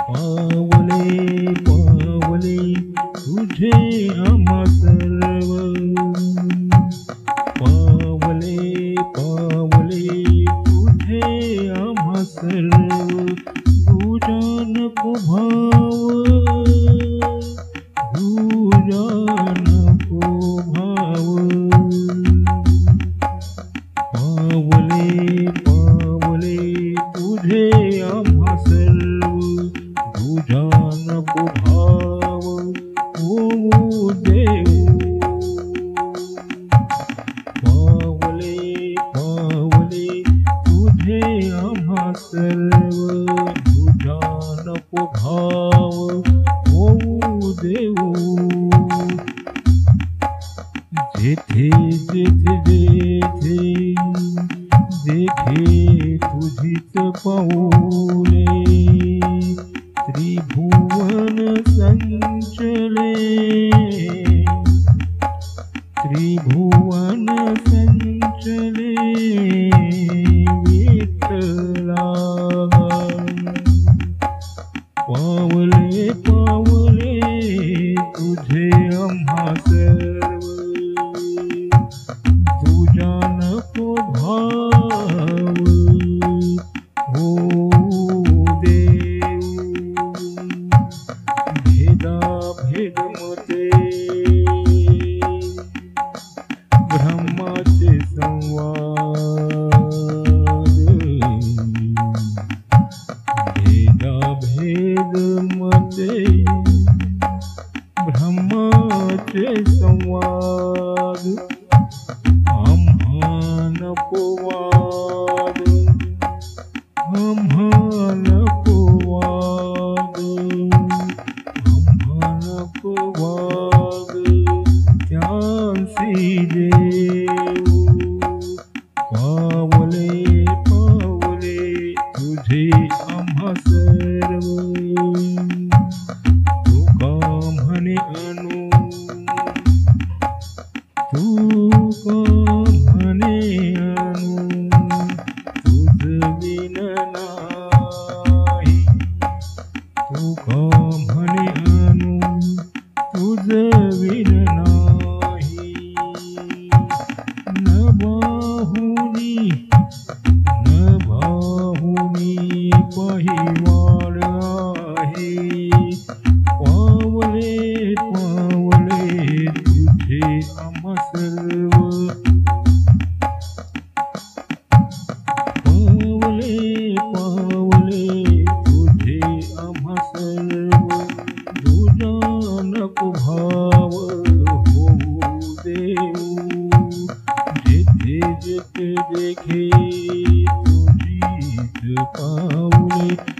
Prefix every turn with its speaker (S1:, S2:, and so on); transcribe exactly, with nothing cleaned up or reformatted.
S1: पावले पावले तुझे आम्हा सर्व, पावले पावले तुझे आम्हा सर्व, तुझा नको भाव तुझा नको भाव, पावले पावले तुझे आम्हा सर्व, तुझा नको भाव होऊ देऊ, पावले पावले तुझे आम्हा सर्व, तुझा नको भाव होऊ देऊ, जेथे जेथे जेथे देखे तुझीच पाऊले, त्रिभुवन संचले त्रिभुवन संचले विठ्ठला, पावले पावले तुझे आम्हा सर्व, तुझा नको भाव होऊ देऊ, भेदा भेद मते ब्रह्माचे संवाद, भेदा भेद मते ब्रह्माचे संवाद, आम्हा नको वाद आम्हा नको वाद, आम्हा नको वाद त्यांसी देऊ, पावले पावले तुझे आम्हा सर्व, तुका म्हणे अनु तुका म्हणे अनु, तुझ विन नाही, तुका म्हणे अनु तुझ विन नाही, न बाहुनी न बाहुनी पहिवाड आहे, पावले पावले तुझे आम्हा सर्व, पावले पावले तुझे आम्हा सर्व, तुझा नको भाव होऊ देऊ, जेथे जेथे देखे तुझीच पाऊले